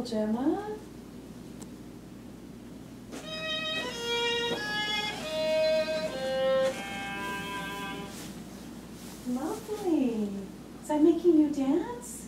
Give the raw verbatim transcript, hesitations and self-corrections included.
beautiful, Gemma. Lovely. Is that making you dance?